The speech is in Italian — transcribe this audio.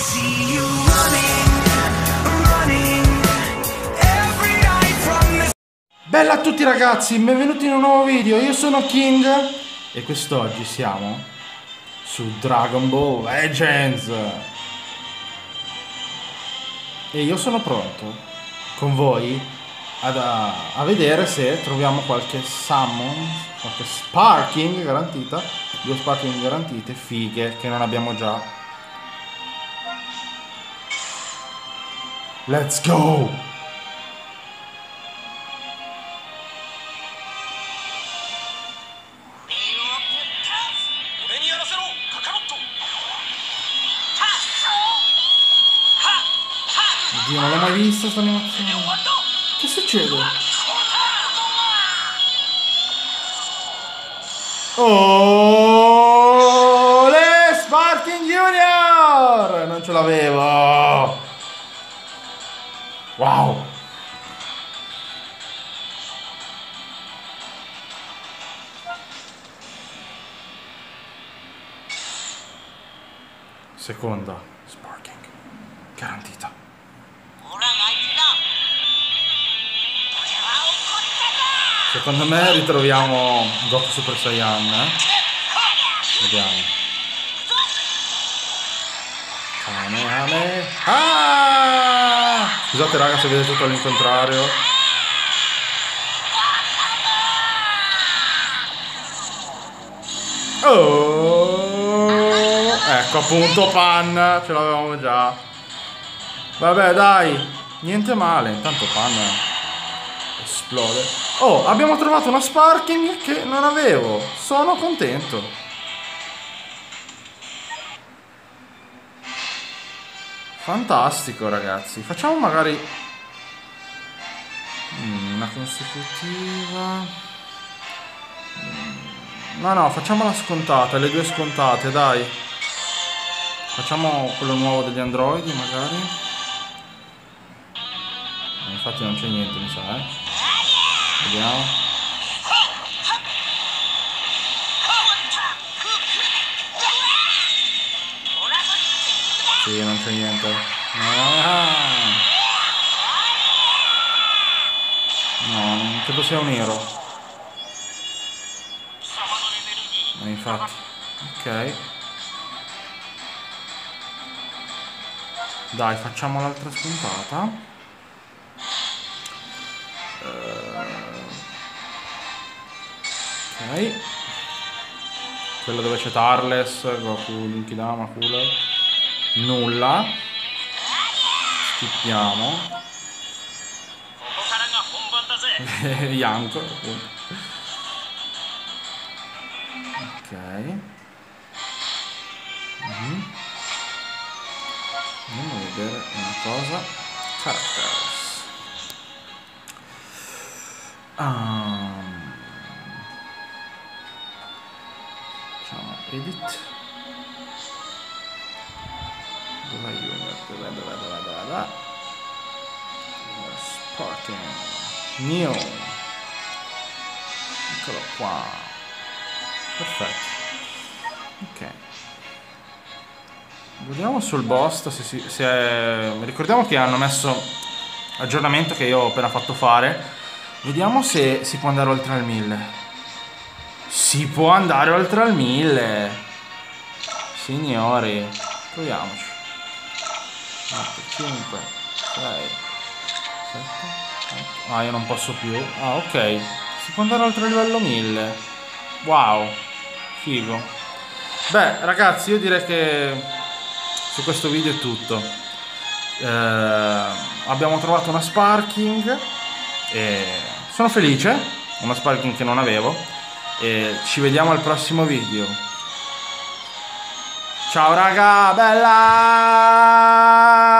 Bella a tutti ragazzi, benvenuti in un nuovo video, io sono King e quest'oggi siamo su Dragon Ball Legends e io sono pronto con voi a vedere se troviamo qualche summon, qualche sparking garantita, 2 sparking garantite, fighe, che non abbiamo già. Let's go! Oddio, non l'ho mai vista sta animazione. Che succede? Oh, le Sparking Junior! Non ce l'avevo. Wow. Seconda Sparking garantita. Secondo me ritroviamo Goku Super Saiyan, Vediamo. Ah! Scusate raga se vedete tutto all'incontrario. Oh! Ecco appunto Pan, ce l'avevamo già. Vabbè dai, niente male, intanto Pan esplode. Oh, abbiamo trovato una Sparking che non avevo. Sono contento. Fantastico, ragazzi. Facciamo magari una consecutiva. No, facciamola scontata, le 2 scontate, dai. Facciamo quello nuovo degli androidi, magari. Infatti non c'è niente, mi sa, Vediamo. Sì, non c'è niente. No, non credo sia un nero. Infatti. Ok. Dai, facciamo l'altra spuntata. Ok, quello dove c'è Tarles, Goku, Linkidama, Cooler. Nulla. Skippiamo. Yanko. Ok. Andiamo a vedere una cosa. Characters. Facciamo edit. Dov'è Junior? Dov'è? Sparking. Neo. Eccolo qua. Perfetto. Ok. Vediamo sul boss se è... Ricordiamo che hanno messo aggiornamento che io ho appena fatto fare. Vediamo se si può andare oltre al 1000. Si può andare oltre al 1000. Signori, proviamoci. 4, 5, 6, 7, 8. Ah, io non posso più. Ah, ok. Si può andare oltre il livello 1000. Wow. Figo. Beh, ragazzi, io direi che su questo video è tutto. Abbiamo trovato una Sparking e sono felice. Una Sparking che non avevo. E ci vediamo al prossimo video. Ciao raga, bella!